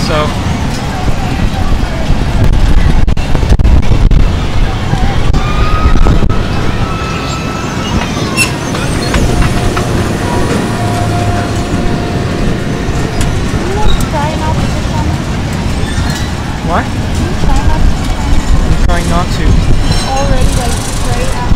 So. What? I'm trying not to. Already, like, right after.